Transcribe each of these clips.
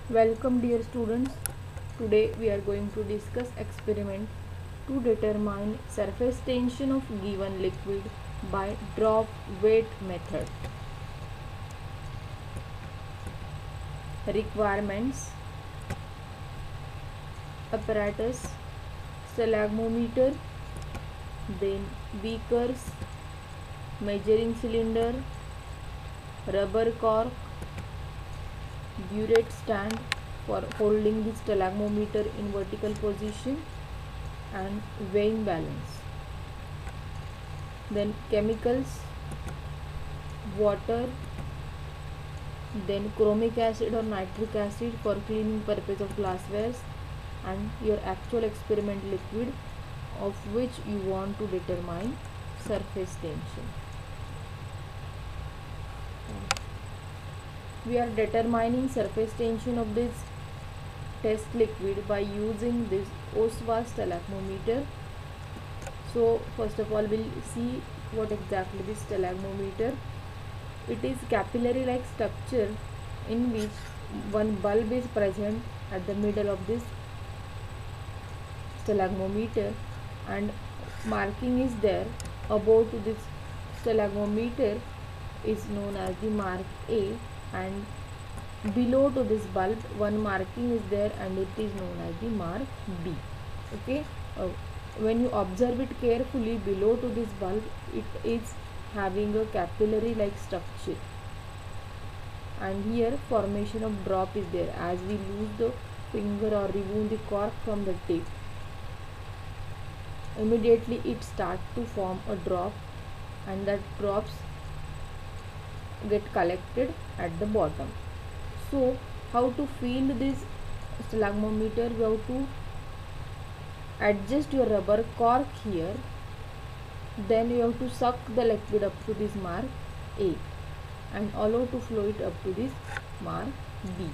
Welcome dear students. Today we are going to discuss experiment to determine surface tension of given liquid by drop weight method. Requirements: apparatus, stalagmometer, then beakers, measuring cylinder, rubber cork, burette stand for holding the stalagmometer in vertical position, and weighing balance. Then chemicals: water, then chromic acid or nitric acid for cleaning purpose of glasswares, and your actual experiment liquid of which you want to determine surface tension. We are determining surface tension of this test liquid by using this Oswald stalagmometer. So first of all we'll see what exactly this stalagmometer. It is capillary like structure in which one bulb is present at the middle of this stalagmometer, and marking is there above to this stalagmometer is known as the mark A, and below to this bulb one marking is there and it is known as the mark B. Okay, when you observe it carefully, below to this bulb it is having a capillary like structure, and here formation of drop is there. As we lose the finger or remove the cork from the tip, immediately it starts to form a drop, and that drops get collected at the bottom. So how to feel this stalagmometer? We have to adjust your rubber cork here, then you have to suck the liquid up to this mark A and allow to flow it up to this mark B.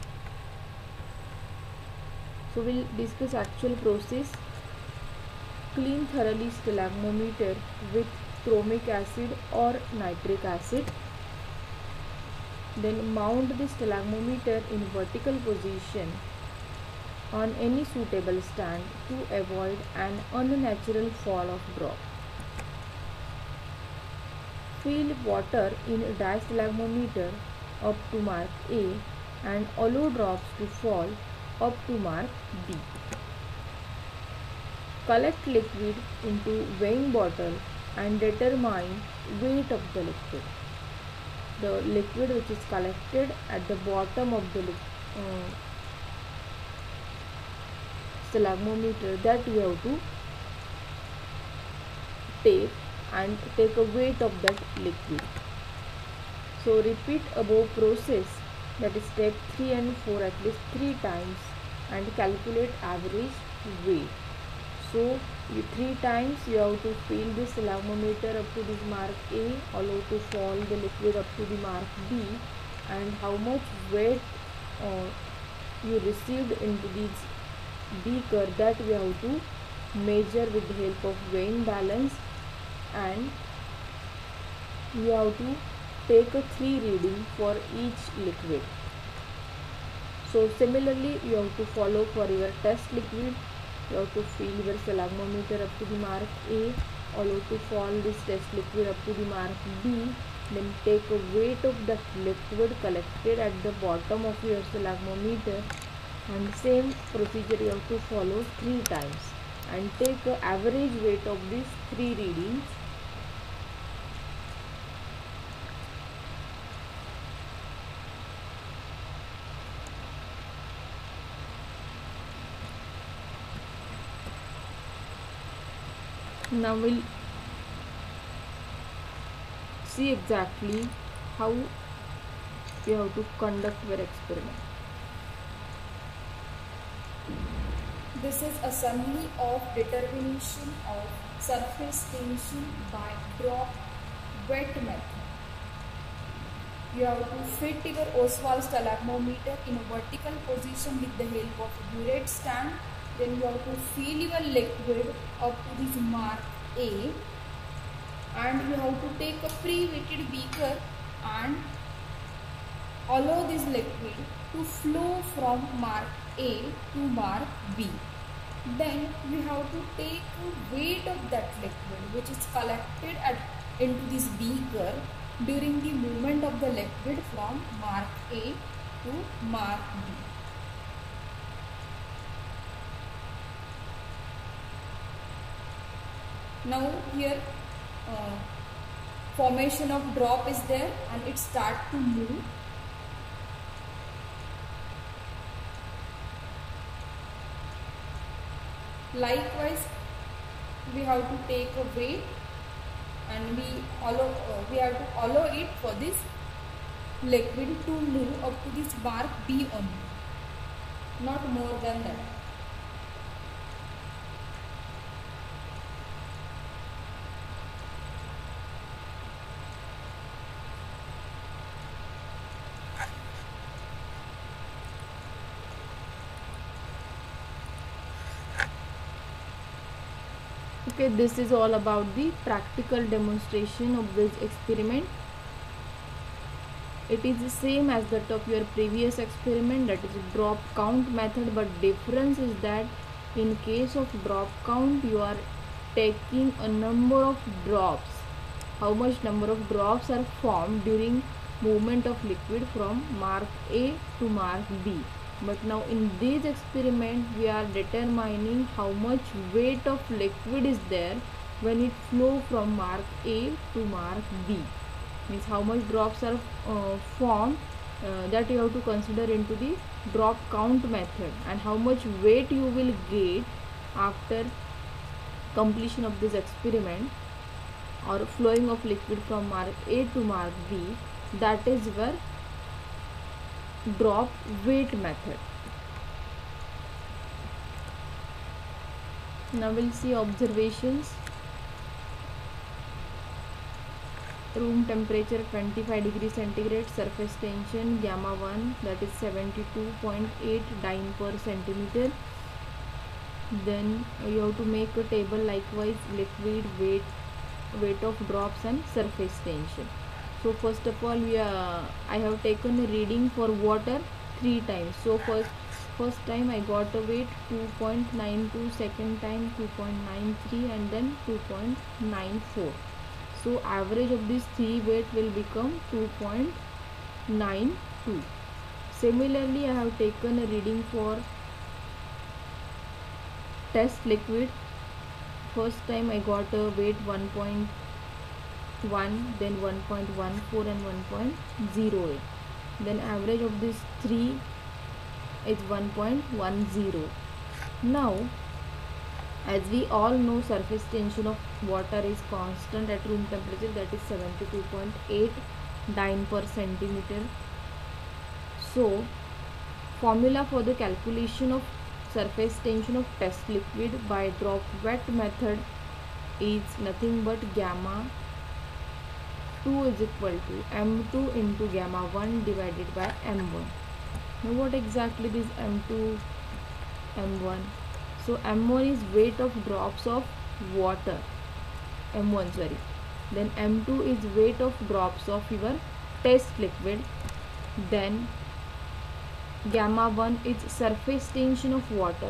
So we'll discuss actual process. Clean thoroughly stalagmometer with chromic acid or nitric acid. Then mount the stalagmometer in vertical position on any suitable stand to avoid an unnatural fall of drop. Fill water in diastalagmometer up to mark A and allow drops to fall up to mark B. Collect liquid into weighing bottle and determine weight of the liquid. The liquid which is collected at the bottom of the stalagmometer, that we have to take and take a weight of that liquid. So repeat above process, that is step 3 and 4 at least 3 times, and calculate average weight. So 3 times you have to fill this stalagmometer up to this mark A, allow to fall the liquid up to the mark B, and how much weight you received into this beaker, that we have to measure with the help of weighing balance, and you have to take a 3 reading for each liquid. So similarly you have to follow for your test liquid. You have to fill your stalagmometer up to the mark A, allow to fall this test liquid up to the mark B, then take a weight of that liquid collected at the bottom of your stalagmometer, and same procedure you have to follow 3 times and take an average weight of these 3 readings. Now we'll see exactly how you have to conduct your experiment. This is a summary of determination of surface tension by drop weight method. You have to fit your Oswald stalagmometer in a vertical position with the help of a burette stand. Then you have to fill your liquid up to this mark A, and you have to take a pre-weighted beaker and allow this liquid to flow from mark A to mark B. Then we have to take weight of that liquid which is collected into this beaker during the movement of the liquid from mark A to mark B. Now here formation of drop is there and it start to move. Likewise, we have to take a weight and we have to allow it for this liquid to move up to this mark B only, not more than that. Okay, this is all about the practical demonstration of this experiment. It is the same as that of your previous experiment, that is drop count method, but difference is that in case of drop count you are taking a number of drops, how much number of drops are formed during movement of liquid from mark A to mark B. But now in this experiment we are determining how much weight of liquid is there when it flow from mark A to mark B. Means how much drops are formed, that you have to consider into the drop count method, and how much weight you will get after completion of this experiment or flowing of liquid from mark A to mark B. That is your drop weight method. Now we'll see observations. Room temperature 25 degrees centigrade, surface tension gamma 1, that is 72.8 dyne per centimeter. Then you have to make a table likewise, liquid weight of drops and surface tension. So first of all I have taken a reading for water 3 times. So first time I got a weight 2.92, second time 2.93 and then 2.94. So average of these 3 weight will become 2.92. Similarly I have taken a reading for test liquid. First time I got a weight 1.1, then 1.14 and 1.08. Then average of these 3 is 1.10. Now as we all know, surface tension of water is constant at room temperature, that is 72.8 dyne per centimeter. So formula for the calculation of surface tension of test liquid by drop wet method is nothing but gamma 2 is equal to m2 into gamma 1 divided by m1. Now what exactly is m2, m1? So m1 is weight of drops of water, m1 sorry. Then m2 is weight of drops of your test liquid. Then gamma 1 is surface tension of water.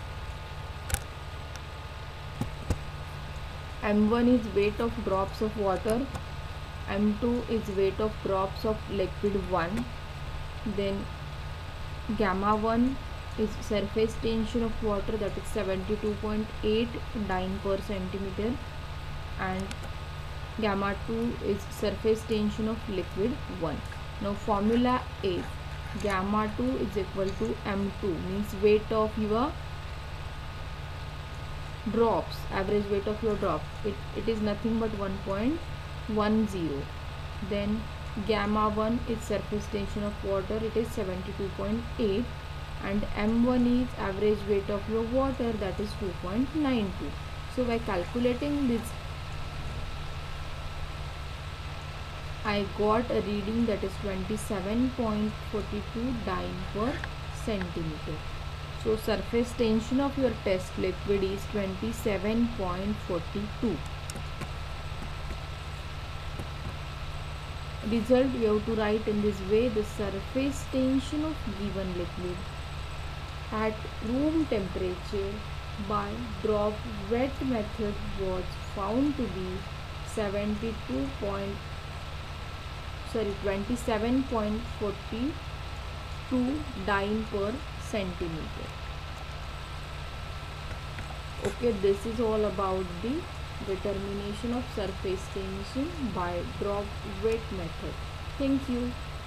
m1 is weight of drops of water. m2 is weight of drops of liquid 1. Then gamma 1 is surface tension of water, that is 72.8 dyne per centimeter, and gamma 2 is surface tension of liquid 1. Now formula is gamma 2 is equal to m2, means weight of your drops, average weight of your drop. It is nothing but 1.10. Then gamma 1 is surface tension of water, it is 72.8, and m1 is average weight of your water, that is 2.92. So by calculating this I got a reading that is 27.42 dyne per centimeter. So surface tension of your test liquid is 27.42. result you have to write in this way: the surface tension of given liquid at room temperature by drop wet method was found to be 27.42 dyne per centimeter. Okay, this is all about the determination of surface tension by drop weight method. Thank you.